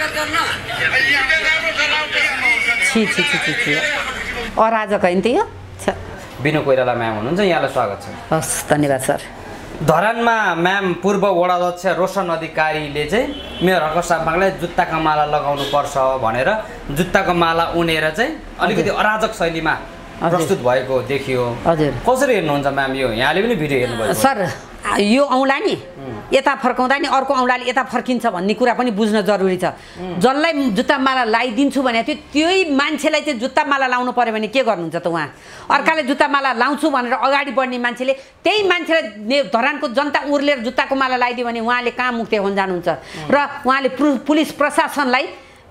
छि छि छि छि छि अराजक हैन त्यो बिनु कोइराला म्याम हुनुहुन्छ यहाँलाई स्वागत छ हस् धन्यवाद सर धरानमा म्याम पूर्व वडा अध्यक्ष रोशन अधिकारीले चाहिँ मेयर हर्क साम्पाङलाई जुत्ताको माला लगाउनु पर्छ भनेर जुत्ताको माला उनेर चाहिँ अलिकति अराजक शैलीमा प्रस्तुत भएको देखियो हजुर कसरी हेर्नुहुन्छ म्याम यो यहाँले पनि भिडियो हेर्नुभयो सर यो औँला नि यता फर्काउँदा नि अर्को औँलाले यता फर्किन्छ भन्ने कुरा पनि बुझ्न जरुरी छ जसलाई जुत्ता माला लगाइदिन्छु भने त्यही मान्छेलाई चाहिँ जुत्ता माला लाउनु पर्यो भने के गर्नुहुन्छ त उहाँ अर्काले जुत्ता माला लाउँछु भनेर अगाडि बढ्ने मान्छेले त्यही मान्छेलाई धरानको जनता उर्लेर जुत्ताको माला लगाइदियो भने उहाँले कहाँ मुक्ति हुन जानुहुन्छ र उहाँले पुलिस प्रशासनलाई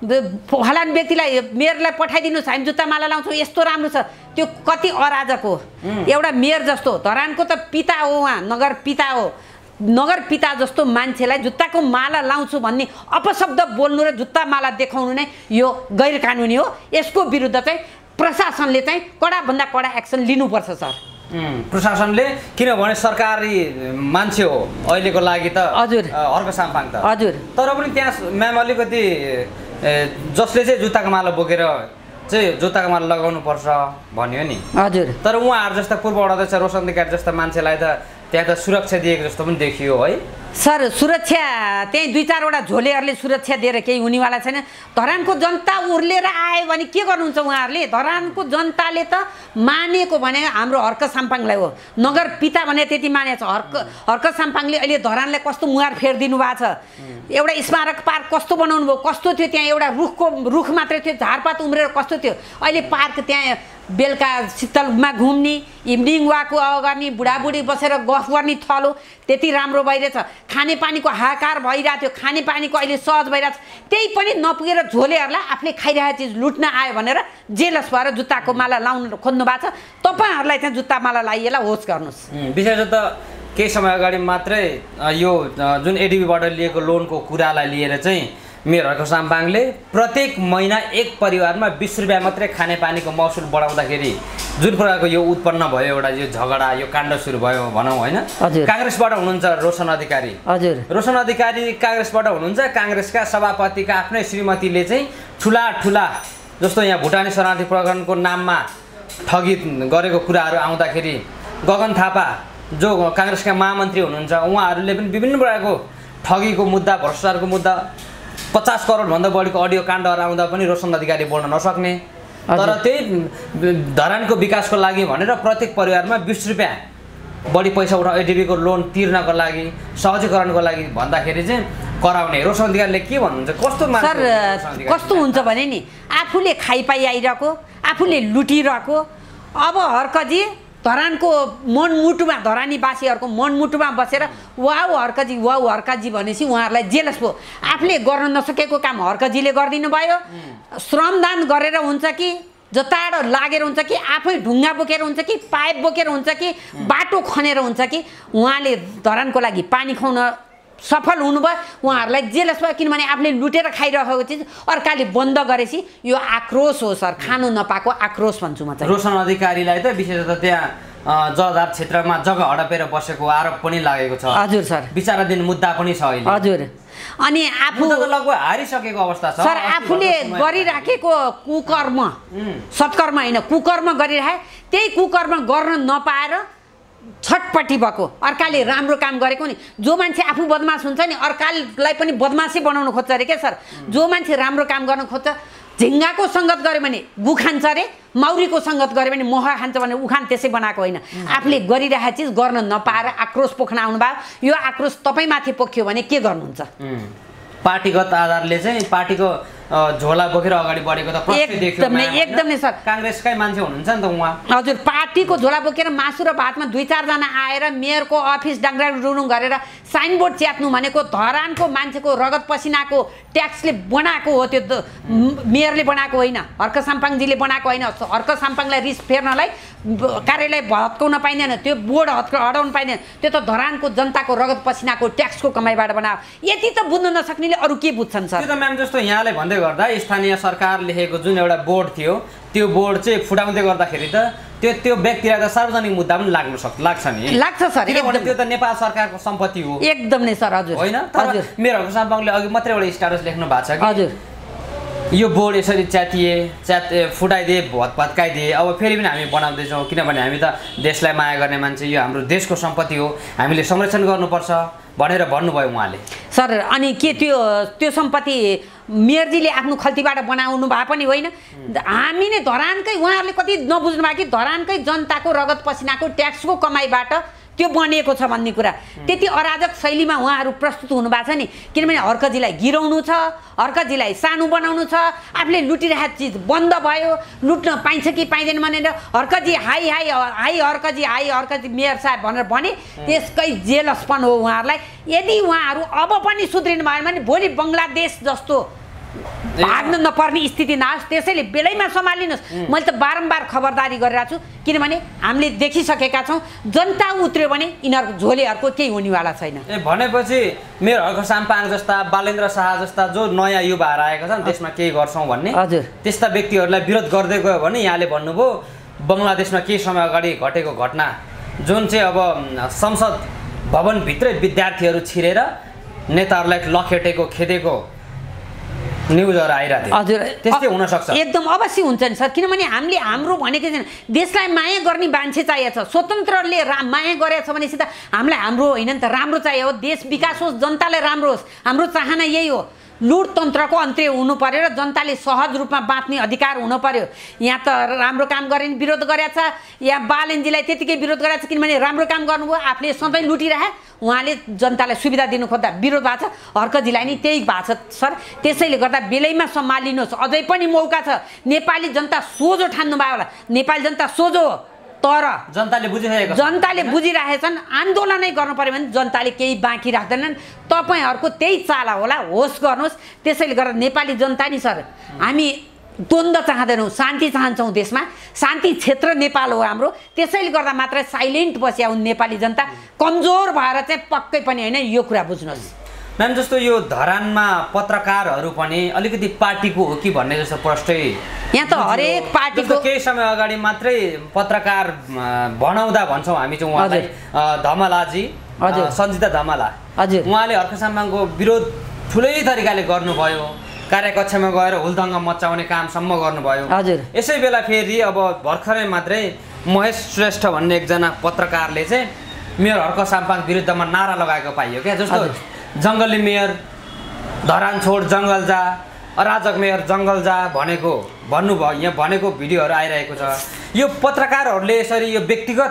फलान व्यक्तिलाई मेयरलाई पठाइदिनुहोस् हामी जुत्ता माला लाउँछौँ यस्तो राम्रो छ त्यो कति अराजक हो एउटा मेयर जस्तो धरानको त पिता हो उहाँ नगर पिता हो नगर पिता जस्तो मान्छेलाई जुत्ताको माला लाउँछु भन्ने अपशब्द बोल्नु र जुत्ता माला देखाउनु नै यो गैर कानुनी हो यसको विरुद्ध चाहिँ प्रशासनले चाहिँ कडाभन्दा कडा एक्सन लिनुपर्छ सर प्रशासनले किनभने सरकारी मान्छे हो अहिलेको लागि त हजुर हर्क साम्पाङ त हजुर तर पनि त्यहाँ म्याम अलिकति जसले चाहिँ जुत्ताको माला बोकेर चाहिँ जुत्ताको माला लगाउनु पर्छ भन्यो नि हजुर तर उहाँहरू जस्ता पूर्व वडा अध्यक्ष रोशन अधिकारी जस्ता मान्छेलाई त त्यहाँ त सुरक्षा दिएको जस्तो पनि देखियो है सर सुरक्षा त्यही दुई चारवटा झोलेहरूले सुरक्षा दिएर केही हुनेवाला छैन धरानको जनता उर्लेर आयो भने के गर्नुहुन्छ उहाँहरूले धरानको जनताले त मानेको भने हाम्रो हर्क साम्पाङलाई हो नगर पिता भने त्यति मानेको छ हर्क साम्पाङले अहिले धरानलाई कस्तो मुहार फेरिदिनु भएको छ एउटा स्मारक पार्क कस्तो बनाउनु भयो कस्तो थियो त्यहाँ एउटा रुख मात्रै थियो झारपात उम्रेर कस्तो थियो अहिले पार्क त्यहाँ बेलुका शीतलमा घुम्ने इभिनिङ वाक गर्ने बुढाबुढी बसेर गफ गर्ने थलो त्यति राम्रो भइरहेछ खानेपानीको हाहाकार भइरहेको थियो खानेपानीको अहिले सहज भइरहेछ त्यही पनि नपुगेर झोलेहरूलाई आफूले खाइरहेको चिज लुट्न आयो भनेर जेलस भएर जुत्ताको माला लाउनु खोज्नु भएको छ तपाईँहरूलाई चाहिँ जुत्ता माला लाइएला होस् गर्नुहोस् विशेष त केही समय अगाडि मात्रै यो जुन एडिबीबाट लिएको लोनको कुरालाई लिएर चाहिँ मेयर हर्क साम्पाङले प्रत्येक महिना एक परिवारमा 20 रुपियाँ मात्रै खानेपानीको महसुल बढाउँदाखेरि जुन प्रकारको यो उत्पन्न भयो एउटा यो झगडा यो काण्ड सुरु भयो भनौँ होइन काङ्ग्रेसबाट हुनुहुन्छ रोशन अधिकारी हजुर रोशन अधिकारी काङ्ग्रेसबाट हुनुहुन्छ काङ्ग्रेसका सभापतिका आफ्नै श्रीमतीले चाहिँ ठुला जस्तो यहाँ भुटानी शरणार्थी प्रकरणको नाममा ठगी गरेको कुराहरू आउँदाखेरि गगन थापा जो काङ्ग्रेसका महामन्त्री हुनुहुन्छ उहाँहरूले पनि विभिन्न प्रकारको ठगीको मुद्दा भ्रष्टाचारको मुद्दा 50 करोडभन्दा बढीको अडियो काण्डहरू आउँदा पनि रोशन अधिकारी बोल्न नसक्ने तर त्यही धरानको विकासको लागि भनेर प्रत्येक परिवारमा 20 रुपियाँ बढी पैसा उठा एडिबीको लोन तिर्नको लागि सहजीकरणको लागि भन्दाखेरि चाहिँ कराउने रोशन अधिकारीले के भन्नुहुन्छ सर कस्तो हुन्छ भने नि आफूले खाइपाइ आइरहेको आफूले लुटिरहेको अब हर्कजी धरानको मनमुटुमा धरानीवासीहरूको मनमुटुमा बसेर वाउ हर्कजी भनेपछि उहाँहरूलाई जेलस भयो आफूले गर्न नसकेको काम हर्कजीले गरिदिनु भयो श्रमदान गरेर हुन्छ कि जताडो लागेर हुन्छ कि आफै ढुङ्गा बोकेर हुन्छ कि पाइप बोकेर हुन्छ कि बाटो खनेर हुन्छ कि उहाँले धरानको लागि पानी खुवाउन सफल हुनुभयो उहाँहरूलाई जेलस भयो किनभने आफूले लुटेर खाइरहेको चिज अर्काले बन्द गरेपछि यो आक्रोश हो सर खानु नपाएको आक्रोश भन्छु म चाहिँ रोशन अधिकारीलाई त विशेषतः त्यहाँ जलधार क्षेत्रमा जग्गा हडपेर बसेको आरोप पनि लागेको छ हजुर सर विचाराधीन मुद्दा पनि छ अहिले हजुर अनि आफू लगभग हारिसकेको अवस्था छ सर आफूले गरिराखेको कुकर्म सत्कर्म होइन कुकर्म गरिराखे त्यही कुकर्म गर्न नपाएर छटपट्टि भएको अर्काले राम्रो काम गरेको नि जो मान्छे आफू बदमास हुन्छ नि अर्कालाई पनि बदमासै बनाउनु खोज्छ अरे क्या सर जो मान्छे राम्रो काम गर्न खोज्छ झिङ्गाको सङ्गत गऱ्यो भने गु खान्छ अरे मौरीको सङ्गत गऱ्यो भने मह खान्छ भने उखान त्यसै बनाएको होइन आफूले गरिरहेको चिज गर्न नपाएर आक्रोश पोख्न आउनुभयो यो आक्रोश तपाईँमाथि पोख्यो भने के गर्नुहुन्छ पार्टीगत आधारले चाहिँ पार्टीको झोला बोकेर अगाडि बढेको त प्रश्न देखियो एकदमै सर काङ्ग्रेसकै मान्छे हुनुहुन्छ नि त उहाँ हजुर पार्टीको झोला बोकेर मासु र भातमा 2-4 जना आएर मेयरको अफिस डाङ्ग्रा रुडुङ गरेर साइनबोर्ड च्यात्नु भनेको धरानको मान्छेको रगत पसिनाको ट्याक्सले बनाएको हो त्यो मेयरले बनाएको होइन हर्क साम्पाङजीले बनाएको होइन हर्क साम्पाङलाई रिस फेर्नलाई कार्यालय भत्काउन पाइँदैन त्यो बोर्ड हटाउन पाइँदैन त्यो त धरानको जनताको रगत पसिनाको ट्याक्सको कमाइबाट बनायो यति त बुझ्न नसक्नेले अरू के बुझ्छन् सर त्यो त म्याम जस्तो यहाँले भन्दै गर्दा स्थानीय सरकार लेखेको जुन एउटा बोर्ड थियो त्यो बोर्ड चाहिँ फुटाउँदै गर्दाखेरि त त्यो व्यक्तिलाई त सार्वजनिक मुद्दा पनि लाग्छ नि लाग्छ सर किनभने त्यो त नेपाल सरकारको सम्पत्ति हो एकदम नै सर हजुर होइन तर मेरो हकको साम्पाङले अघि मात्रै एउटा स्ट्याटस लेख्नु भएको छ कि हजुर यो बोर्ड यसरी फुटाइदिए भत्काइदिए अब फेरि पनि हामी बनाउँदैछौँ किनभने हामी त देशलाई माया गर्ने मान्छे यो हाम्रो देशको सम्पत्ति हो हामीले संरक्षण गर्नुपर्छ भनेर भन्नुभयो उहाँले सर अनि के त्यो सम्पत्ति मेयरजीले आफ्नो खल्तीबाट बनाउनु भए पनि होइन हामी नै धरानकै उहाँहरूले कति नबुझ्नु भयो कि धरानकै जनताको रगत पसिनाको ट्याक्सको कमाइबाट त्यो बनिएको छ भन्ने कुरा त्यति अराजक शैलीमा उहाँहरू प्रस्तुत हुनु भएको छ नि किनभने हर्कजीलाई गिराउनु छ हर्कजीलाई सानो बनाउनु छ आफूले लुटिरहेको चिज बन्द भयो लुट्न पाइन्छ कि पाइँदैन भनेर हर्कजी हाई हर्कजी मेयर साहब भनेर भने त्यसकै जेलसपन हो उहाँहरूलाई यदि उहाँहरू अब पनि सुध्रिनु भएन भने भोलि बङ्गलादेश जस्तो भाग्न नपर्ने स्थिति नआओस् त्यसैले बेलैमा सम्हालिनुहोस् मैले त बारम्बार खबरदारी गरिरहेको छु किनभने हामीले देखिसकेका छौँ जनता उत्र्यो भने यिनीहरूको झोलेहरूको केही हुनेवाला छैन भनेपछि मेरो हक साम्पाङ जस्ता बालेन्द्र शाह जस्ता जो नयाँ युवाहरू आएका छन् त्यसमा केही गर्छौँ भन्ने हजुर त्यस्ता व्यक्तिहरूलाई विरोध गर्दै गयो भने यहाँले भन्नुभयो बङ्गलादेशमा केही समय अगाडि घटेको घटना जुन चाहिँ अब संसद भवनभित्रै विद्यार्थीहरू छिरेर नेताहरूलाई लखेटेको खेदेको न्युजहरू आइरहेको थियो हजुर त्यस्तै हुनसक्छ एकदम अवश्य हुन्छ नि सर किनभने हामीले हाम्रो भनेकै छैन देशलाई माया गर्ने मान्छे चाहिएको छ स्वतन्त्रले माया गरेको छ भनेपछि त हामीलाई हाम्रो होइन नि त राम्रो चाहियो हो देश विकास होस् जनतालाई राम्रो होस् हाम्रो चाहना यही हो लुटतन्त्रको अन्त्य हुनु पर्यो र जनताले सहज रूपमा बाँच्ने अधिकार हुनु पर्यो यहाँ त राम्रो काम गर्ने विरोध गरेछ यहाँ बालेनजीलाई त्यतिकै विरोध गरेछ किनभने राम्रो काम गर्नुभयो आफूले सधैँ लुटिरहे उहाँले जनतालाई सुविधा दिनु खोज्दा विरोध भएको छ हर्कजीलाई नि त्यही भएको छ सर त्यसैले गर्दा बेलैमा सम्हालिनुहोस् अझै पनि मौका छ नेपाली जनता सोझो ठान्नु भयो होला नेपाली जनता सोझो तर जनताले बुझिरहेछन् आन्दोलनै गर्नु पर्यो भने जनताले केही बाँकी राख्दैनन् तपाईँहरूको त्यही चाला होला होस् गर्नुहोस् त्यसैले गर्दा नेपाली जनता नि सर हामी द्वन्द्व चाहँदैनौँ शान्ति चाहन्छौँ देशमा शान्ति क्षेत्र नेपाल हो हाम्रो त्यसैले गर्दा मात्रै साइलेन्ट बस्या हुन् नेपाली जनता कमजोर भएर चाहिँ पक्कै पनि होइन यो कुरा बुझ्नुहोस् म्याम जस्तो यो धरानमा पत्रकारहरू पनि अलिकति पार्टीको हो कि भन्ने जस्तो प्रष्टै यहाँ त हरेक पार्टीको केही समय अगाडि मात्रै पत्रकार भनाउँदा भन्छौँ हामी चाहिँ उहाँलाई धमलाजी सञ्जिता धमला हजुर उहाँले हर्क साम्पाङको विरोध ठुलै तरिकाले गर्नुभयो कार्यकक्षमा गएर हुलदङ्ग मचाउने कामसम्म गर्नुभयो हजुर यसै बेला फेरि अब भर्खरै मात्रै महेश श्रेष्ठ भन्ने एकजना पत्रकारले चाहिँ मेयर हर्क साम्पाङ विरुद्धमा नारा लगाएको पाइयो क्या जस्तो जङ्गली मेयर धरान छोड जङ्गल जा अराजक मेयर जङ्गल जा भन्नुभयो यहाँ भनेको भिडियोहरू आइरहेको छ यो पत्रकारहरूले यसरी यो व्यक्तिगत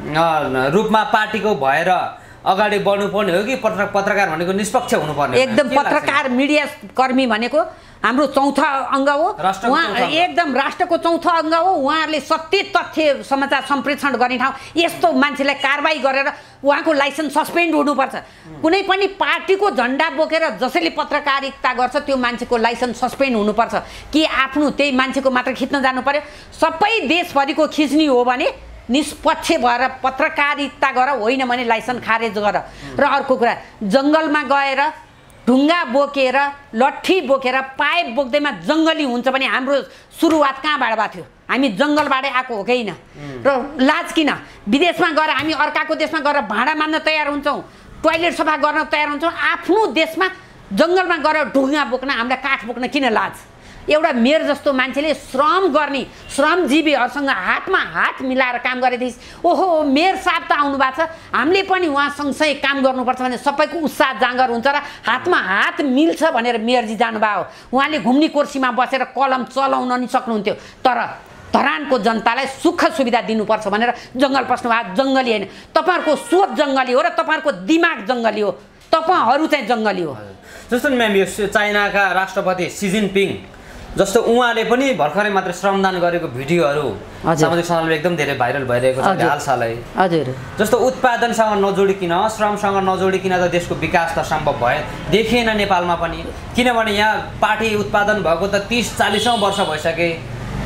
रूपमा पार्टीको भएर अगाडि बढ्नुपर्ने हो कि पत्रकार भनेको निष्पक्ष हुनुपर्ने एकदम पत्रकार मिडिया कर्मी भनेको हाम्रो चौथो अङ्ग हो उहाँ एकदम राष्ट्रको चौथो अङ्ग हो उहाँहरूले सत्य तथ्य समाचार सम्प्रेषण गर्ने ठाउँ यस्तो मान्छेलाई कारबाही गरेर उहाँको लाइसेन्स सस्पेन्ड हुनुपर्छ कुनै पनि पार्टीको झन्डा बोकेर जसैले पत्रकारिता गर्छ त्यो मान्छेको लाइसेन्स सस्पेन्ड हुनुपर्छ कि आफ्नो त्यही मान्छेको मात्र खिच्न जानु पर्यो सबै देशभरिको खिच्ने हो भने निष्पक्ष भएर पत्रकारिता गर होइन भने लाइसेन्स खारेज गर र अर्को कुरा जङ्गलमा गएर ढुङ्गा बोकेर लट्ठी बोकेर पाइप बोक्दैमा जङ्गली हुन्छ भने हाम्रो सुरुवात कहाँबाट भएको थियो हामी जङ्गलबाटै आएको हो कि होइन र लाज किन विदेशमा गएर हामी अर्काको देशमा गएर भाँडा मान्न तयार हुन्छौँ टोयलेट सफा गर्न तयार हुन्छौँ आफ्नो देशमा जङ्गलमा गएर ढुङ्गा बोक्न हामीलाई काठ बोक्न किन लाज एउटा मेयर जस्तो मान्छेले श्रम गर्ने श्रमजीवीहरूसँग हातमा हात मिलाएर काम गरेदेखि ओहो मेयर साहब त आउनु भएको छ हामीले पनि उहाँ सँगसँगै काम गर्नुपर्छ भने सबैको उत्साह जाँगर हुन्छ र हातमा हात मिल्छ भनेर मेयरजी जानुभयो उहाँले घुम्ने कुर्सीमा बसेर कलम चलाउन नि सक्नुहुन्थ्यो तर धरानको जनतालाई सुख सुविधा दिनुपर्छ भनेर जङ्गल पस्नु भएको जङ्गली होइन तपाईँहरूको सोच जङ्गली हो र तपाईँहरूको दिमाग जङ्गली हो तपाईँहरू चाहिँ जङ्गली हो जस्तो म्याम यो चाइनाका राष्ट्रपति सी जिनपिङ जस्तो उहाँले पनि भर्खरै मात्र श्रमदान गरेको भिडियोहरू सामाजिक सञ्जालमा एकदम धेरै भाइरल भइरहेको छ हालसालै हजुर जस्तो उत्पादनसँग नजोडिकन श्रमसँग नजोडिकन त देशको विकास त सम्भव भयो देखिएन नेपालमा पनि किनभने यहाँ पार्टी उत्पादन भएको त 30-40 वर्ष भइसके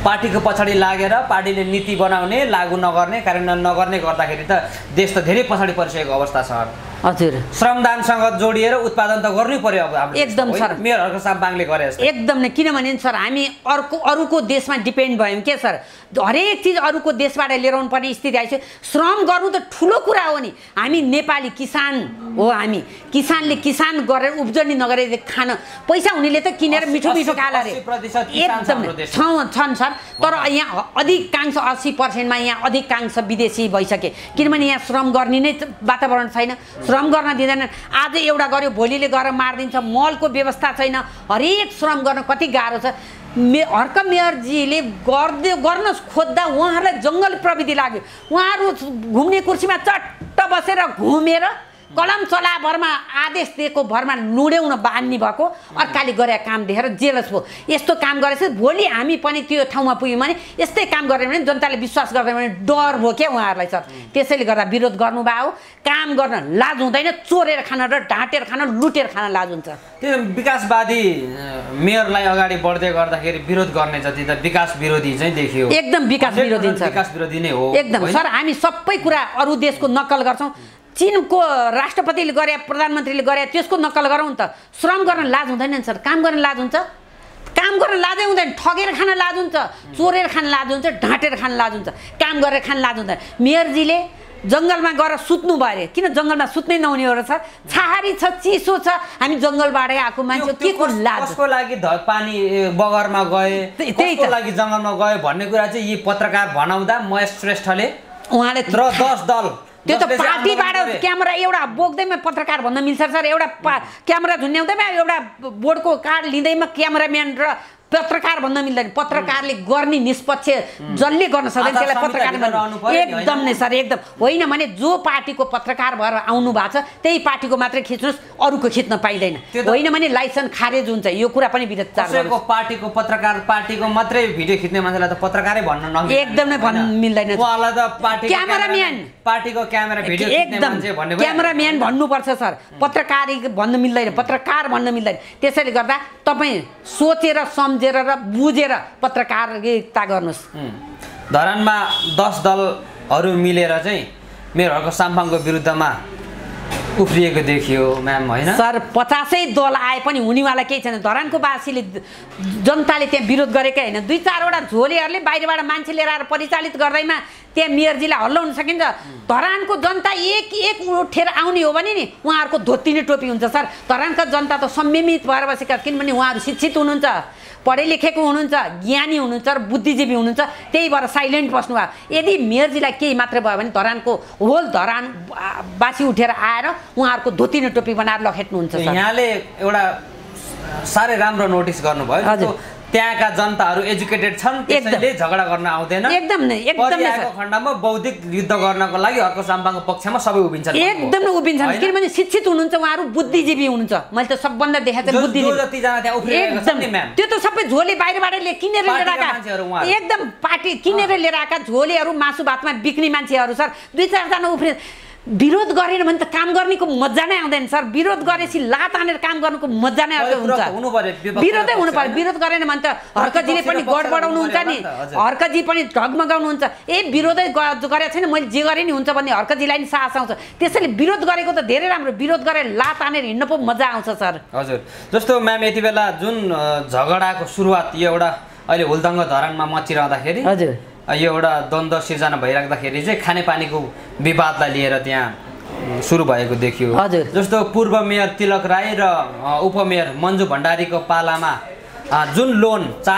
पार्टीको पछाडि लागेर पार्टीले नीति बनाउने लागू नगर्ने कार्यान्वयन नगर्ने गर्दाखेरि त देश त धेरै पछाडि परिसकेको अवस्था छ हजुर श्रमदानसँग जोडिएर उत्पादन त गर्नै पर्यो अब हाम्रो एकदम सर मेयर हर्क साम्पाङले गरे जस्तो एकदम नै किनभने सर हामी अरूको देशमा डिपेन्ड भयौँ के सर हरेक चिज अरूको देशबाट लिएर आउनु पर्ने स्थिति आइसक्यो श्रम गर्नु त ठुलो कुरा हो नि हामी नेपाली किसान हो हामी किसानले किसान गरेर उब्जनी नगरेर खान पैसा हुनेले त किनेर मिठो मिठो खाला रे एकदम छन् सर तर यहाँ अधिकांश 80%मा यहाँ अधिकांश विदेशी भइसके किनभने यहाँ श्रम गर्ने नै वातावरण छैन श्रम गर्न दिँदैन आज एउटा गर्यो भोलिले गएर मारिदिन्छ मलको व्यवस्था छैन हरेक श्रम गर्न कति गाह्रो छ हर्क मेयरजीले गर्न खोज्दा उहाँहरूलाई जङ्गल प्रविधि लाग्यो उहाँहरू घुम्ने कुर्सीमा चट्ट बसेर घुमेर कलम चला भरमा आदेश दिएको भरमा लुड्याउन बान्ने भएको अर्काले गरे काम देखेर जेलस भयो यस्तो काम गरेछ भोलि हामी पनि त्यो ठाउँमा पुग्यौँ भने यस्तै काम गऱ्यो भने जनताले विश्वास गर्दैन भने डर भयो क्या उहाँहरूलाई सर त्यसैले गर्दा विरोध गर्नुभयो काम गर्न लाज हुँदैन चोरेर खान र ढाँटेर खान लुटेर खान लाज हुन्छ त्यो विकासवादी मेयरलाई अगाडि बढ्दै गर्दाखेरि विरोध गर्ने जति त विकास विरोधी चाहिँ देखियो एकदम विकास विरोधी छ विकास विरोधी नै हो एकदम सर हामी सबै कुरा अरू देशको नक्कल गर्छौँ चीनको राष्ट्रपतिले गरे प्रधानमन्त्रीले गरे त्यसको नक्कल गरौँ नि त श्रम गर्न लाज हुँदैन नि सर काम गर्न लाज हुन्छ काम गर्न लाजै हुँदैन ठगेर खान लाज हुन्छ चोरेर खान लाज हुन्छ ढाँटेर खान लाज हुन्छ काम गरेर खान लाज हुँदैन मेयरजीले जङ्गलमा गएर सुत्नु भयो अरे किन जङ्गलमा सुत्नै नहुने हो र सर छाहारी छ चिसो छ हामी जङ्गलबाटै आएको मान्छे के को लाज कसको लागि पानी बगरमा गए त्यसको लागि जङ्गलमा गए भन्ने कुरा चाहिँ यी पत्रकार भनाउँदा महेश श्रेष्ठले उहाँले र 10 दल त्यो त पार्टीबाट क्यामेरा एउटा बोक्दैमा पत्रकार भन्न मिल्छ सर एउटा क्यामेरा झुन्ड्याउँदैमा एउटा बोर्डको कार्ड लिँदैमा क्यामेराम्यान र पत्रकार भन्न मिल्दैन पत्रकारले गर्ने निष्पक्ष जसले गर्न सक्दैन त्यसलाई पत्रकार एकदम नै सर एकदम होइन भने जो पार्टीको पत्रकार भएर आउनु भएको छ त्यही पार्टीको मात्रै खिच्नुहोस् अरूको खिच्न पाइँदैन होइन भने लाइसेन्स खारेज हुन्छ यो कुरा पनि विचार कसैको पार्टीको पत्रकार पार्टीको मात्रै भिडियो खिच्ने मान्छेलाई त पत्रकारै भन्न नमिल्दैन एकदम नै भन्न मिल्दैन उहाँलाई त पार्टी क्यामेराम्यान पार्टीको क्यामेरा भिडियो खिच्ने मान्छे भन्ने क्यामेराम्यान भन्नुपर्छ सर पत्रकारी भन्न मिल्दैन पत्रकार भन्न मिल्दैन त्यसैले गर्दा तपाईँ सोचेर सम्झेर र बुझेर पत्रकारिता गर्नुहोस् धरानमा 10 दलहरू मिलेर चाहिँ मेयर हर्क साम्पाङको विरुद्धमा उफ्रिएको देखियो म्याम होइन सर 50 दल आए पनि हुनेवाला केही छैन धरानको वासीले जनताले त्यहाँ विरोध गरेकै होइन 2-4 वटा झोलेहरूले बाहिरबाट मान्छे लिएर आएर परिचालित गर्दैमा त्यहाँ मेयरजीलाई हल्लाउन सकिन्छ धरानको जनता एक उठेर आउने हो भने नि उहाँहरूको धोती नै टोपी हुन्छ सर धरानका जनता त संयमित भएर बसेका किनभने उहाँहरू शिक्षित हुनुहुन्छ पढे लेखेको हुनुहुन्छ ज्ञानी हुनुहुन्छ र बुद्धिजीवी हुनुहुन्छ त्यही भएर साइलेन्ट बस्नुभयो यदि मेयरजीलाई केही मात्र भयो भने धरानको होल धरान बासी उठेर आएर उहाँहरूको धोती न टोपी बनाएर लखेट्नुहुन्छ यहाँले एउटा साह्रै राम्रो नोटिस गर्नुभयो त्यहाँका जनताहरू एजुकेटेड छन् त्यसैले झगडा गर्न आउँदैन एकदम नै खण्डमा बौद्धिक युद्ध गर्नको लागि हर्क साम्पाङको पक्षमा सबै उभिन्छन् एकदम नै उभिन्छन् किनभने शिक्षित हुनुहुन्छ उहाँहरू बुद्धिजीवी हुनुहुन्छ मैले त सबभन्दा देखाएको छु बुद्धिजीवी त्यो त सबै झोले बाहिरबाट किनेर लिएर आएका एकदम पार्टी किनेर लिएर आएका झोलेहरू मासु भातमा बिक्ने मान्छेहरू सर 2-4 जना उफ्रिए विरोध गरेन भने त काम गर्नेको मजा नै आउँदैन सर विरोध गरेपछि लात हानेर काम गर्नुको मजा नै आउँछ विरोधै हुनु पर्यो विरोध गरेन भने त हर्कजीले पनि गडबडाउनु हुन्छ नि हर्कजी पनि ढगमगाउनुहुन्छ विरोधै गरेको छैन मैले जे गरेँ नि हुन्छ भन्ने हर्कजीलाई नि साहस आउँछ त्यसैले विरोध गरेको त धेरै राम्रो विरोध गरेर लात हानेर हिँड्न पो मजा आउँछ सर हजुर जस्तो म्याम यति बेला जुन झगडाको सुरुवात यो एउटा अहिले हुलदङ्ग धरानमा मचिरहँदाखेरि हजुर यो एउटा द्वन्द्व सिर्जना भइराख्दाखेरि चाहिँ खानेपानीको विवादलाई लिएर त्यहाँ सुरु भएको देखियो जस्तो पूर्व मेयर तिलक राई र उपमेयर मन्जु भण्डारीको पालामा जुन लोन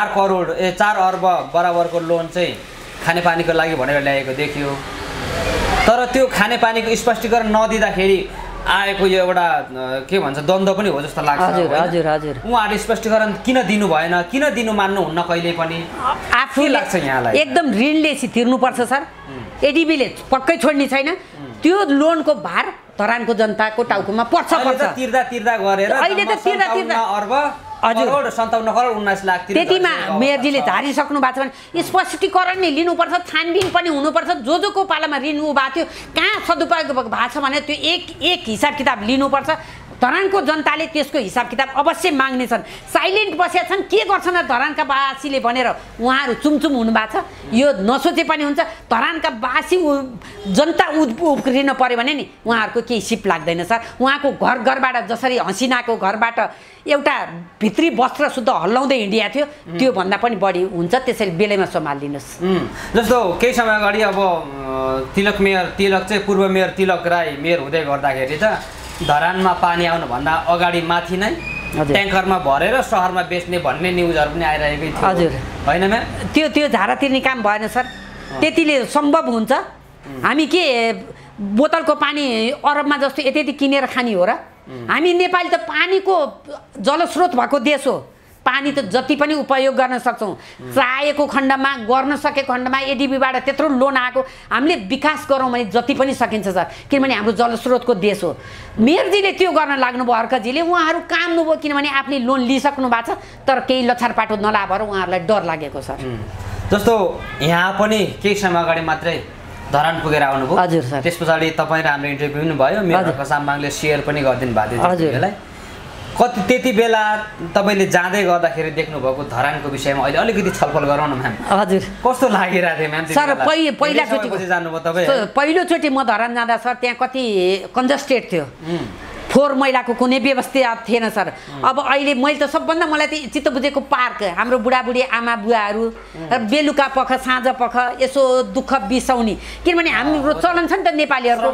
4 अर्ब बराबरको लोन चाहिँ खानेपानीको लागि भनेर ल्याएको देखियो तर त्यो खानेपानीको स्पष्टीकरण नदिँदाखेरि आएको यो एउटा के भन्छ द्वन्द्व पनि हो जस्तो लाग्छ उहाँहरूले स्पष्टीकरण किन दिनु भएन किन दिनु मान्नुहुन्न कहिले पनि आफै लाग्छ यहाँलाई एकदम ऋणले तिर्नुपर्छ सर एडिबीले पक्कै छोड्ने छैन त्यो लोनको भार धरानको जनताको टाउकोमा पर्छ तिर्दा गरेर अहिले त तिर्दा करोड 57 करोड 19 लाख त्यतिमा मेयरजीले झारिसक्नु भएको छ भने स्पष्टीकरण नै लिनुपर्छ, छानबिन पनि हुनुपर्छ। जोको पालामा ऋण भएको थियो कहाँ सदुपयोग भएको छ भने त्यो एक हिसाब किताब लिनुपर्छ। धरानको जनताले त्यसको हिसाब किताब अवश्य माग्नेछन्। साइलेन्ट बसेका छन्, के गर्छन् धरानका वासीले भनेर उहाँहरू चुमचुम हुनुभएको छ। यो नसोचे पनि हुन्छ। धरानका वासी जनता उफ्रिन पर्यो भने नि उहाँहरूको केही सिप लाग्दैन सर। उहाँको घरबाट जसरी हसिनाको घरबाट एउटा भित्री वस्त्र शुद्ध हल्लाउँदै हिँडिया थियो त्योभन्दा पनि बढी हुन्छ। त्यसैले बेलैमा सम्हालिदिनुहोस्। जस्तो केही समय अगाडि अब तिलक चाहिँ पूर्व मेयर तिलक राई मेयर हुँदै गर्दाखेरि त धरानमा पानी आउनुभन्दा अगाडि माथि नै ट्याङ्करमा भरेर सहरमा बेच्ने भन्ने न्युजहरू पनि आइरहेकै थियो। हजुर होइन म्याम? त्यो झारा तिर्ने काम भएन सर। त्यतिले सम्भव हुन्छ। हामी के बोतलको पानी अरबमा जस्तो यति किनेर खाने हो र? हामी नेपाली त पानीको जलस्रोत भएको देश हो। पानी त जति पनि उपयोग गर्न सक्छौँ। चाहेको खण्डमा गर्न सकेको खण्डमा एडिबीबाट त्यत्रो लोन आएको हामीले विकास गरौँ भने जति पनि सकिन्छ सर। किनभने हाम्रो जलस्रोतको देश हो। मेयरजीले त्यो गर्न लाग्नुभयो, अर्कजीले उहाँहरू काम्नुभयो किनभने आफूले लोन लिइसक्नु भएको छ। तर केही लछारपाटो नलाभएर उहाँहरूलाई डर लागेको सर। जस्तो यहाँ पनि केही समय अगाडि मात्रै धरान पुगेर आउनुभयो। हजुर सर। त्यस पछाडि तपाईँ र हाम्रो इन्टरभ्यू पनि भयो। मेयर साम्बाङले सेयर पनि गरिदिनु भएको थियो त्यसलाई। कति त्यति बेला तपाईँले जाँदै गर्दाखेरि देख्नुभएको धरानको विषयमा अहिले अलिकति छलफल गरौँ न म्याम। हजुर कस्तो लागिरहेको थियो म्याम? सर पहिलाचोटि जानुभयो तपाईँ? पहिलोचोटि म धरान जाँदा सर त्यहाँ कति कन्जस्टेड थियो। फोहोर मैलाको कुनै व्यवस्था थिएन सर। अब अहिले मैले त सबभन्दा मलाई त चित्त बुझेको पार्क, हाम्रो बुढाबुढी आमा बुवाहरू बेलुका पख साँझ पख यसो दुःख बिसाउने। किनभने हाम्रो चलन छ नि त नेपालीहरूको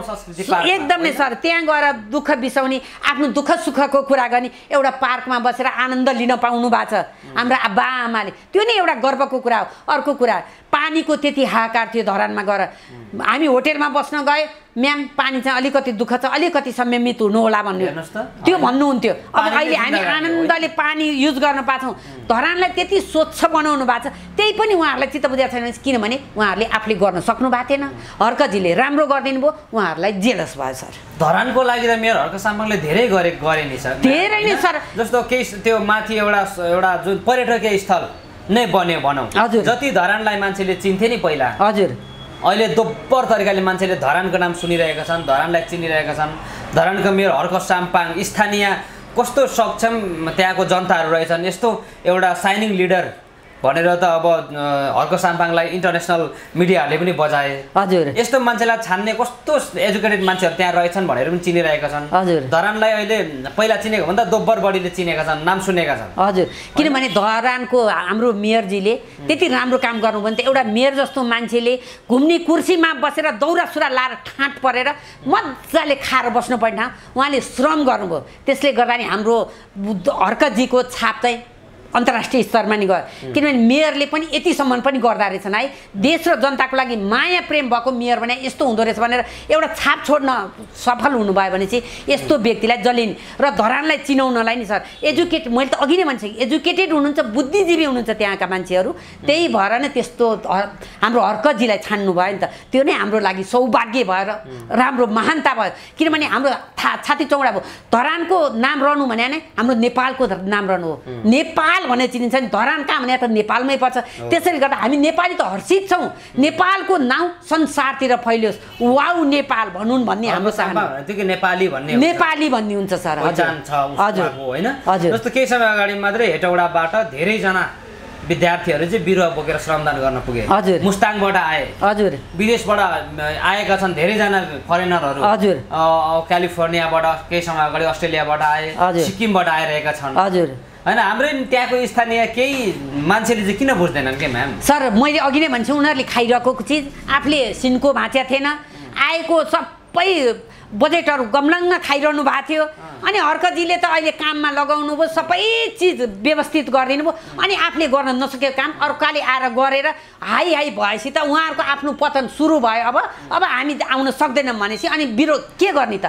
एकदमै सर। त्यहाँ गएर दुःख बिसाउने, आफ्नो दुःख सुखको कुरा गर्ने, एउटा पार्कमा बसेर आनन्द लिन पाउनु भएको छ हाम्रो आबा आमाले। त्यो नै एउटा गर्वको कुरा हो। अर्को कुरा पानीको त्यति हाहाकार थियो धरानमा गएर। हामी होटेलमा बस्न गए, म्याम पानी चाहिँ अलिकति दुःख छ, अलिकति संयमित हुनु होला भन्नु त्यो भन्नुहुन्थ्यो। अब अहिले हामी आनन्दले पानी युज गर्न पाछौँ। धरानलाई त्यति स्वच्छ बनाउनु भएको छ। त्यही पनि उहाँहरूलाई चित्त बुझेको छैन किनभने उहाँहरूले आफूले गर्न सक्नु भएको थिएन। हर्कजीले राम्रो गरिदिनु भयो, उहाँहरूलाई जेलस भयो सर। धरानको लागि त मेयर हर्क साम्बाङले धेरै गरे नि सर। धेरै नै सर। जस्तो केही त्यो माथि एउटा जुन पर्यटकीय स्थल नै बन्यो भनौँ। हजुर। जति धरानलाई मान्छेले चिन्थे नि पहिला, हजुर, अहिले दोब्बर तरिकाले मान्छेले धरानको नाम सुनिरहेका छन्, धरानलाई चिनिरहेका छन्। धरानको मेयर हर्क साम्बाङ स्थानीय कस्तो सक्षम त्यहाँको जनताहरू रहेछन्। यस्तो एउटा साइनिङ लिडर भनेर त अब हर्क साम्बाङलाई इन्टरनेसनल मिडियाहरूले पनि बजाए। हजुर। यस्तो मान्छेलाई छान्ने कस्तो एजुकेटेड मान्छेहरू त्यहाँ रहेछन् भनेर पनि चिनिरहेका छन्। हजुर। धरानलाई अहिले पहिला चिनेको भन्दा दोब्बर बढीले चिनेका छन्, नाम सुनेका छन्। हजुर। किनभने धरानको हाम्रो मेयरजीले त्यति राम्रो काम गर्नुभयो भने त एउटा मेयर जस्तो मान्छेले घुम्ने कुर्सीमा बसेर दौरा सुरा लाएर ठाँट परेर मजाले खाएर बस्नु पर्ने। उहाँले श्रम गर्नुभयो। त्यसले गर्दा नि हाम्रो हर्कजीको छाप चाहिँ अन्तर्राष्ट्रिय स्तरमा नि गयो। किनभने मेयरले पनि यतिसम्म पनि गर्दा रहेछन् है। देश र जनताको लागि माया प्रेम भएको मेयर भने यस्तो हुँदो रहेछ भनेर एउटा छाप छोड्न सफल हुनुभयो भने चाहिँ यस्तो व्यक्तिलाई जसले र धरानलाई चिनाउनलाई नि सर मैले त अघि नै भनिसकेँ एजुकेटेड हुनुहुन्छ, बुद्धिजीवी हुनुहुन्छ त्यहाँका मान्छेहरू। त्यही भएर नै त्यस्तो हाम्रो हर्कजीलाई छान्नु भयो नि त। त्यो नै हाम्रो लागि सौभाग्य भएर राम्रो महानता भयो। किनभने हाम्रो छाती चौडा भयो। धरानको नाम रहनु भने नै हाम्रो नेपालको नाम रहनु हो। नेपाल भने चिनिन्छ नि, धरान कहाँ भने त नेपालमै पर्छ। त्यसैले गर्दा हामी नेपाली त हर्षित छौँ। नेपालको नाउँ संसारतिर फैलियोस्, वाउ नेपाल भनुन् भन्ने हाम्रो चाहना। नेपाली भन्ने हुन्छ सर। हजुर होइन। जस्तो केही समय अगाडि मात्रै हेटौडाबाट धेरैजना विद्यार्थीहरू चाहिँ बिरुवा बोकेर श्रमदान गर्न पुगे। हजुर। मुस्ताङबाट आए। हजुर। विदेशबाट आएका छन् धेरैजना फरेनरहरू। हजुर। क्यालिफोर्नियाबाट, केही समय अगाडि अस्ट्रेलियाबाट आए, सिक्किमबाट आइरहेका छन्। हजुर। होइन, हाम्रै त्यहाँको स्थानीय केही मान्छेले चाहिँ किन बुझ्दैनन् के म्याम? सर मैले अघि नै भन्छु उनीहरूले खाइरहेको चिज आफूले सिन्को भाँच्या थिएन, आएको सबै बजेटहरू गमलङ्ग खाइरहनु भएको थियो। अनि हर्कजीले त अहिले काममा लगाउनु भयो, सबै चिज व्यवस्थित गरिदिनु भयो। अनि आफूले गर्न नसकेको काम अर्काले आएर गरेर हाई भएपछि त उहाँहरूको आफ्नो पतन सुरु भयो। अब हामी आउन सक्दैनौँ भनेपछि अनि विरोध के गर्ने त?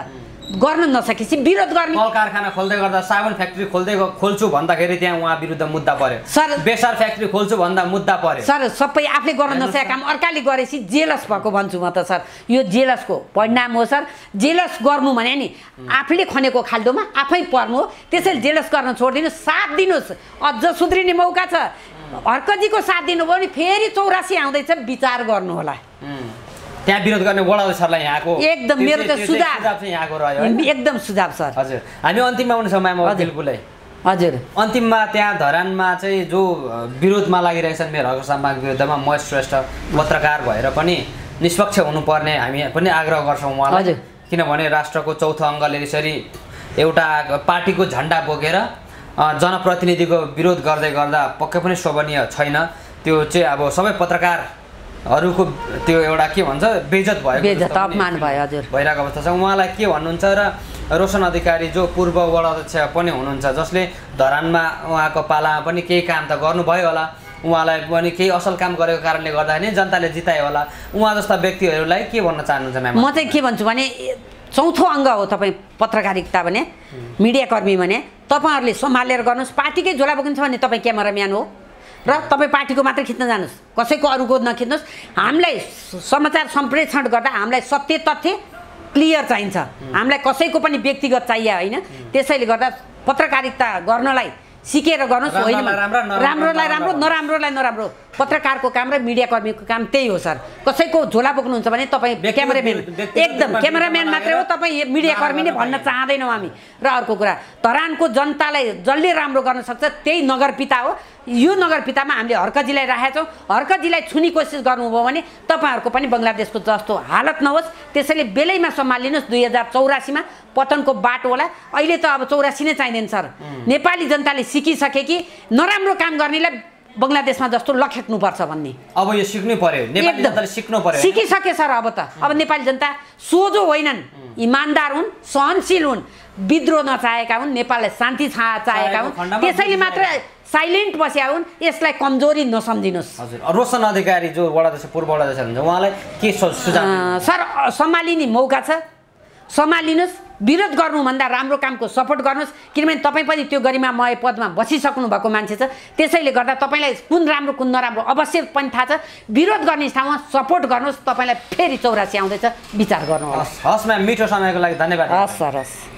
गर्न नसकेपछि विरोध गर्ने। कल कारखाना खोल्दै गर्दा साबुन फ्याक्ट्री खोल्छु भन्दाखेरि त्यहाँ उहाँ विरुद्ध मुद्दा पर्यो। सर बेसार फ्याक्ट्री खोल्छु भन्दा मुद्दा पर्यो। सर सबै आफूले गर्न नसकेको काम अर्काले गरेपछि जेलस भएको भन्छु म त सर। यो जेलसको परिणाम हो सर। जेलस गर्नु भने नि आफूले खनेको खाल्डोमा आफै पर्नु हो। त्यसैले जेलस गर्न छोडिदिनु, साथ दिनुहोस्। अझ सुध्रिने मौका छ। हर्कजीको साथ दिनुभयो भने फेरि 84 आउँदैछ, विचार गर्नु होला। त्यहाँ विरोध गर्ने वडा सरलाई यहाँको एकदम मेरो त सुझाव चाहिँ यहाँको रह्यो एकदम सुझाव सर। हजुर हामी अन्तिममा आउने समयमा बिल्कुलै हजुर अन्तिममा त्यहाँ धरानमा चाहिँ जो विरोधमा लागिरहेछन् मेरो हक सम्मान विरुद्धमा महेश श्रेष्ठ पत्रकार भएर पनि निष्पक्ष हुनुपर्ने हामी पनि आग्रह गर्छौँ उहाँलाई। किनभने राष्ट्रको चौथो अङ्गले यसरी एउटा पार्टीको झन्डा बोकेर जनप्रतिनिधिको विरोध गर्दै गर्दा पक्कै पनि शोभनीय छैन। त्यो चाहिँ अब सबै पत्रकारहरूको त्यो एउटा के भन्छ बेइज्जत भएको अपमान भयो हजुर भइरहेको अवस्था छ। उहाँलाई के भन्नुहुन्छ र रोशन अधिकारी जो पूर्व वडा अध्यक्ष पनि हुनुहुन्छ जसले धरानमा उहाँको पालामा पनि केही काम त गर्नुभयो होला, उहाँलाई पनि केही असल काम गरेको कारणले गर्दाखेरि जनताले जितायो होला, उहाँ जस्ता व्यक्तिहरूलाई के भन्न चाहनुहुन्छ म्याम? म चाहिँ के भन्छु भने चौथो अङ्ग हो तपाईँ पत्रकारिता भने, मिडियाकर्मी भने तपाईँहरूले सम्हालेर गर्नुहोस्। पार्टीकै झोला बोकिन्छ भने तपाईँ क्यामेराम्यान हो र तपाईँ पार्टीको मात्रै खिच्न जानुहोस्, कसैको अरूको नखिच्नुहोस्। हामीलाई समाचार सम्प्रेषण गर्दा हामीलाई सत्य तथ्य क्लियर चाहिन्छ, हामीलाई कसैको पनि व्यक्तिगत चाहियो होइन। त्यसैले गर्दा पत्रकारिता गर्नलाई सिकेर गर्नुहोस्। होइन राम्रोलाई राम्रो नराम्रोलाई नराम्रो, पत्रकारको काम र मिडियाकर्मीको काम त्यही हो सर। कसैको झोला बोक्नुहुन्छ भने तपाईँ क्यामेराम्यान एकदम क्यामेराम्यान मात्रै हो, तपाईँ मिडियाकर्मी नै भन्न चाहँदैनौँ हामी। र अर्को कुरा धरानको जनतालाई जसले राम्रो गर्न सक्छ त्यही नगरपिता हो। यो नगरपितामा हामीले हर्कजीलाई राखेका छौँ। हर्कजीलाई छुने कोसिस गर्नुभयो भने तपाईँहरूको पनि बङ्गलादेशको जस्तो हालत नहोस्। त्यसैले बेलैमा सम्हालिनुहोस्। 2084मा पतनको बाटो होला। अहिले त अब 84 नै चाहिँदैन सर। नेपाली जनताले सिकिसके कि नराम्रो काम गर्नेलाई बङ्गलादेशमा जस्तो लखेक्नुपर्छ भन्ने अब यो सिक्नै पर्यो, नेपाली जनताले सिक्नु पर्यो। सिकिसके सर। अब त अब नेपाली जनता सोझो होइनन्, इमान्दार हुन्, सहनशील हुन्, विद्रोह नचाहेका हुन्, नेपाललाई शान्ति चाहेका हुन्। त्यसैले मात्र साइलेन्ट बस्या हुन्। यसलाई कमजोरी नसम्झिनुहोस्। हजुर रोशन अधिकारी जो वडा अध्यक्ष पूर्व वडा अध्यक्ष हुनुहुन्छ उहाँलाई के सुझाव? सर सम्हालिने मौका छ, सम्हालिनुहोस्। विरोध गर्नुभन्दा राम्रो कामको सपोर्ट गर्नुहोस्। किनभने तपाईँ पनि त्यो गरिमामय पदमा बसिसक्नु भएको मान्छे छ। त्यसैले गर्दा तपाईँलाई कुन राम्रो कुन नराम्रो अवश्य पनि थाहा छ। विरोध गर्ने ठाउँमा सपोर्ट गर्नुहोस्। तपाईँलाई फेरि 84 आउँदैछ, विचार गर्नुहोस्। हस् म्याम, मिठो समयको लागि धन्यवाद। हस् सर हस्।